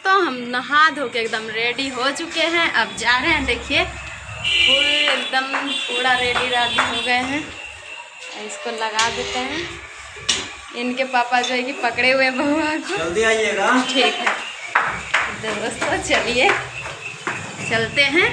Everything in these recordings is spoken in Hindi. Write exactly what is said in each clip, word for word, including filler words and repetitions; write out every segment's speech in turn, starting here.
दोस्तों हम नहा धो के एकदम रेडी हो चुके हैं। अब जा रहे हैं, देखिए फुल एकदम पूरा रेडी रेडी हो गए हैं। इसको लगा देते हैं। इनके पापा जो है कि पकड़े हुए हैं बहुआ को। जल्दी आइएगा। ठीक है दोस्तों, चलिए चलते हैं।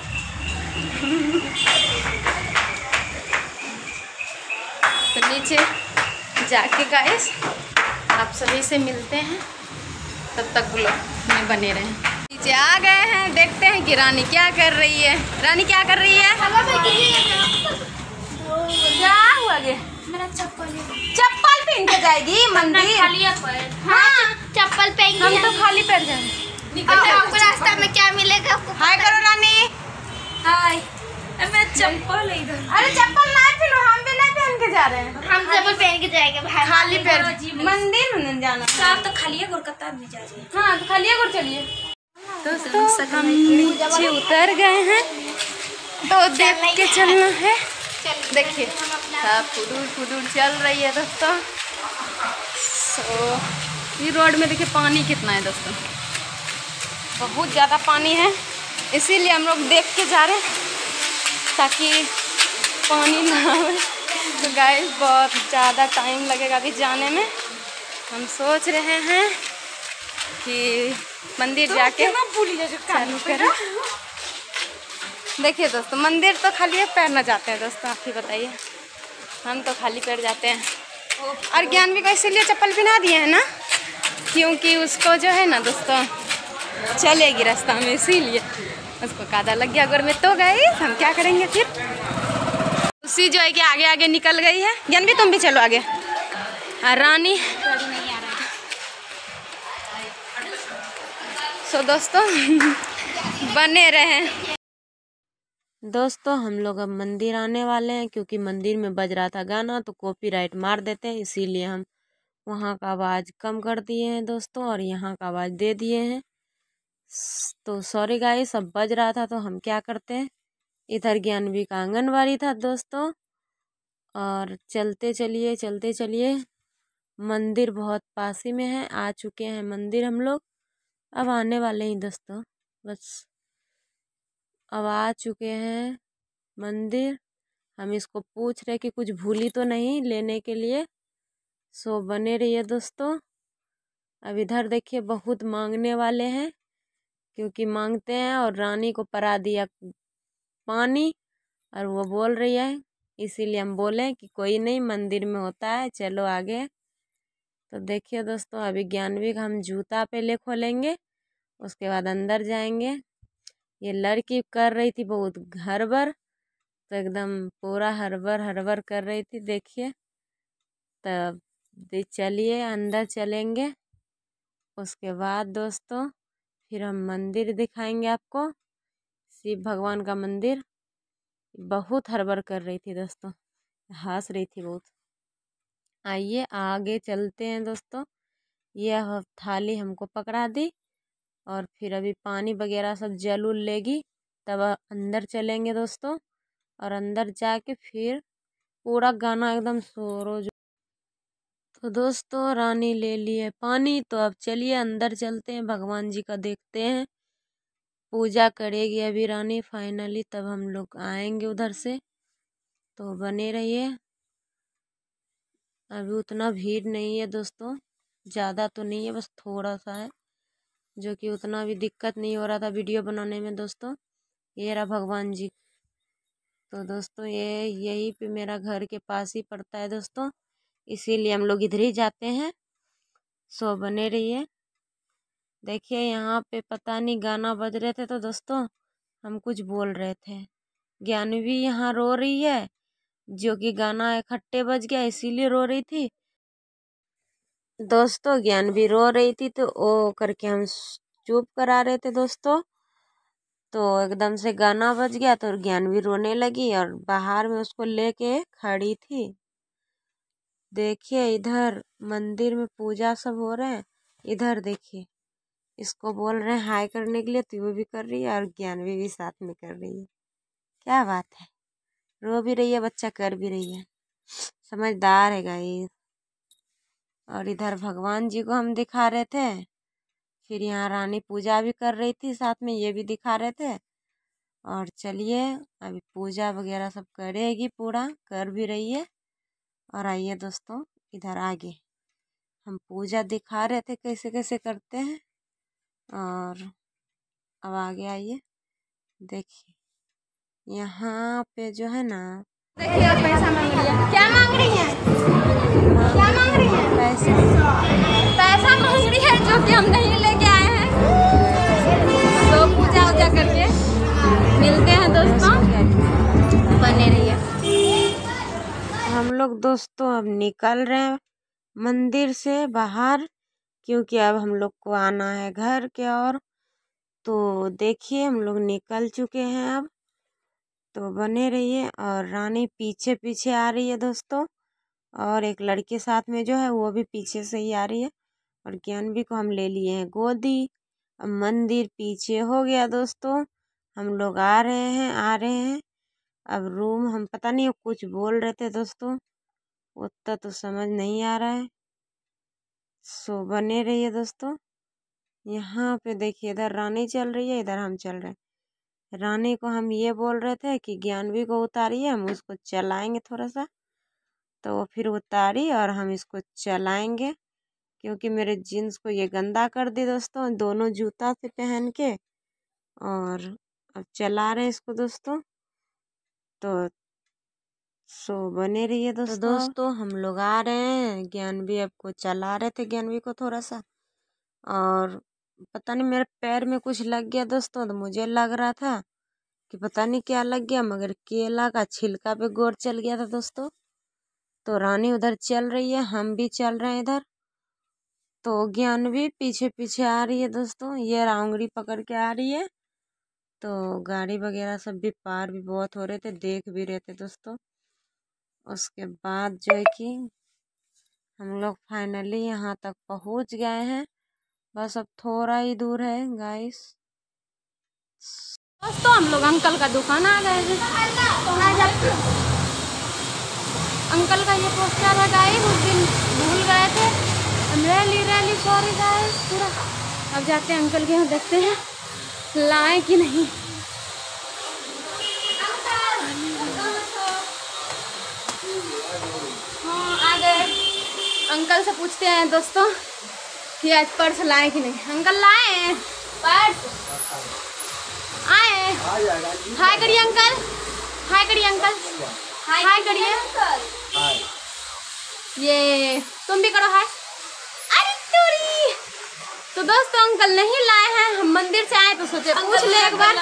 तो नीचे जाके गाइस आप सभी से मिलते हैं, तब तक ब्लॉग में बने रहें। नीचे आ गए हैं, देखते हैं कि रानी क्या कर रही है। रानी क्या कर रही है? क्या हुआ गे? मेरा चप्पल चप्पल पहन के जाएगी मंदिर? खाली पैर। हाँ चप्पल पहन हम तो खाली पैर जाएंगे। आपको रास्ता में क्या मिलेगा? हाय करो रानी। हाय। मैं चप्पल इधर। अरे चप्पल ना पहनो, हम भी नहीं पहन के जा रहे हैं। हम चप्पल पहन के जाएंगे भाई। खाली पैर मंदिर में जाना। साफ तो खाली है, कोलकाता में जा रही है। हाँ तो खाली है, चलिए। दोस्तों हम नीचे उतर गए हैं, तो देख के चलना है। देखिए फुदूर फुदूर चल रही है दोस्तों। सो ये रोड में देखिए पानी कितना है दोस्तों, बहुत ज़्यादा पानी है, इसीलिए हम लोग देख के जा रहे हैं ताकि पानी ना आए। तो गाइस बहुत ज़्यादा टाइम लगेगा अभी जाने में। हम सोच रहे हैं कि मंदिर तो जाके चालू करें। देखिए दोस्तों मंदिर तो खाली पैर न जाते हैं दोस्तों, आप ही बताइए। हम तो खाली पैर जाते हैं। और ज्ञानवी को इसीलिए चप्पल पहना दिए हैं ना, क्योंकि उसको जो है ना दोस्तों चलेगी रास्ता में, इसीलिए उसको कादा लग गया अगर में। तो गई हम क्या करेंगे फिर। उसी जो है कि आगे आगे निकल गई है। ज्ञानवी तुम भी चलो आगे। और रानी सो दोस्तों बने रहे। दोस्तों हम लोग अब मंदिर आने वाले हैं, क्योंकि मंदिर में बज रहा था गाना तो कॉपीराइट मार देते हैं, इसीलिए हम वहाँ का आवाज़ कम कर दिए हैं दोस्तों और यहाँ का आवाज़ दे दिए हैं। तो सॉरी गाइस, सब बज रहा था तो हम क्या करते हैं। इधर ज्ञानवी का आंगनबाड़ी था दोस्तों। और चलते चलिए चलते चलिए, मंदिर बहुत पास ही में है। आ चुके हैं मंदिर हम लोग, अब आने वाले ही दोस्तों, बस अब आ चुके हैं मंदिर। हम इसको पूछ रहे कि कुछ भूली तो नहीं लेने के लिए। सो बने रहिए दोस्तों। अब इधर देखिए बहुत मांगने वाले हैं, क्योंकि मांगते हैं। और रानी को परा दिया पानी और वो बोल रही है, इसीलिए हम बोले कि कोई नहीं मंदिर में होता है, चलो आगे। तो देखिए दोस्तों अभी ज्ञानवी का हम जूता पहले खोलेंगे, उसके बाद अंदर जाएंगे। ये लड़की कर रही थी बहुत हड़बड़, तो एकदम पूरा हड़बड़ हड़बड़ कर रही थी देखिए। तब चलिए अंदर चलेंगे, उसके बाद दोस्तों फिर हम मंदिर दिखाएंगे आपको, शिव भगवान का मंदिर। बहुत हड़बड़ कर रही थी दोस्तों, हंस रही थी बहुत। आइए आगे चलते हैं दोस्तों। यह थाली हमको पकड़ा दी और फिर अभी पानी वगैरह सब जल उल लेगी, तब अंदर चलेंगे दोस्तों। और अंदर जाके फिर पूरा गाना एकदम शोरो। तो दोस्तों रानी ले लिए पानी, तो अब चलिए अंदर चलते हैं, भगवान जी का देखते हैं। पूजा करेगी अभी रानी फाइनली, तब हम लोग आएंगे उधर से। तो बने रहिए। अभी उतना भीड़ नहीं है दोस्तों, ज़्यादा तो नहीं है, बस थोड़ा सा है, जो कि उतना भी दिक्कत नहीं हो रहा था वीडियो बनाने में दोस्तों। ये रहा भगवान जी। तो दोस्तों ये यही पे मेरा घर के पास ही पड़ता है दोस्तों, इसीलिए हम लोग इधर ही जाते हैं। सो बने रहिए। देखिए यहाँ पे पता नहीं गाना बज रहे थे, तो दोस्तों हम कुछ बोल रहे थे। ज्ञानवी यहाँ रो रही है, जो कि गाना इकट्ठे बज गया इसीलिए रो रही थी दोस्तों। ज्ञानवी रो रही थी तो ओ करके हम चुप करा रहे थे दोस्तों। तो एकदम से गाना बज गया तो ज्ञानवी रोने लगी और बाहर में उसको लेके खड़ी थी। देखिए इधर मंदिर में पूजा सब हो रहे हैं, इधर देखिए इसको बोल रहे हैं हाय करने के लिए, तो वो भी कर रही है और ज्ञानवी भी साथ में कर रही है। क्या बात है, रो भी रही है बच्चा, कर भी रही है, समझदार है गाइस। और इधर भगवान जी को हम दिखा रहे थे, फिर यहाँ रानी पूजा भी कर रही थी, साथ में ये भी दिखा रहे थे। और चलिए अभी पूजा वगैरह सब करेगी, पूरा कर भी रही है। और आइए दोस्तों इधर आगे हम पूजा दिखा रहे थे कैसे कैसे करते हैं। और अब आगे आइए देखिए यहाँ पे जो है ना, देखिए पैसा मांग रही है। क्या मांग रही है? क्या मांग रही है? पैसा पैसा मांग रही है जो कि हम नहीं लेके आए हैं। तो पूजा उजा करके मिलते हैं दोस्तों, बने रहिए। हम लोग दोस्तों अब निकल रहे हैं मंदिर से बाहर, क्योंकि अब हम लोग को आना है घर के। और तो देखिए हम लोग निकल चुके हैं अब, तो बने रहिए। और रानी पीछे पीछे आ रही है दोस्तों, और एक लड़के साथ में जो है वो भी पीछे से ही आ रही है। और ज्ञानवी को हम ले लिए हैं गोदी। अब मंदिर पीछे हो गया दोस्तों, हम लोग आ रहे हैं आ रहे हैं अब रूम। हम पता नहीं कुछ बोल रहे थे दोस्तों, उतना तो समझ नहीं आ रहा है। सो बने रहिए दोस्तों। यहाँ पे देखिए इधर रानी चल रही है, इधर हम चल रहे हैं। रानी को हम ये बोल रहे थे कि ज्ञानवी को उतारिए, हम उसको चलाएंगे थोड़ा सा। तो वो फिर उतारी और हम इसको चलाएंगे, क्योंकि मेरे जीन्स को ये गंदा कर दी दोस्तों, दोनों जूता से पहन के। और अब चला रहे इसको दोस्तों। तो सो बने रहिए दोस्तों। तो दोस्तों हम लोग आ रहे हैं, ज्ञानवी आपको चला रहे थे ज्ञानवी को थोड़ा सा। और पता नहीं मेरे पैर में कुछ लग गया दोस्तों, तो मुझे लग रहा था कि पता नहीं क्या लग गया, मगर केला का छिलका पे गोर चल गया था दोस्तों। तो रानी उधर चल रही है, हम भी चल रहे हैं इधर। तो ज्ञानवी पीछे पीछे आ रही है दोस्तों, ये राउंगड़ी पकड़ के आ रही है। तो गाड़ी वगैरह सब भी पार भी बहुत हो रहे थे, देख भी रहे थे दोस्तों। उसके बाद जो है कि हम लोग फाइनली यहाँ तक पहुँच गए हैं, बस अब थोड़ा ही दूर है गाइस। दोस्तों हम लोग अंकल का दुकान आ गए हैं। अंकल का ये पोस्टर है गाइस, उस दिन भूल गए थे हम, रैली रैली सॉरी गाइस पूरा। अब जाते हैं अंकल के यहाँ, देखते हैं लाए कि नहीं। हाँ आ गए। अंकल से पूछते हैं दोस्तों कि आज पर्स लाए कि नहीं। अंकल लाए पर्स? आए। हाय करिए अंकल, हाय करिए अंकल, हाय करिए अंकल। ये तुम भी करो हाय। अरे टूरी। तो दोस्तों अंकल नहीं लाए हैं, हम मंदिर से आए तो सोचे पूछ ले एक बार।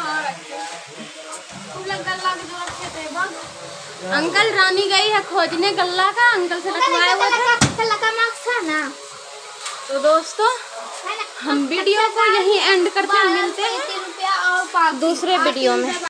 अंकल रानी गई है खोजने गल्ला का, अंकल से रखवाया हुआ था। तो दोस्तों हम वीडियो को यहीं एंड करते हैं, मिलते हैं दूसरे वीडियो में।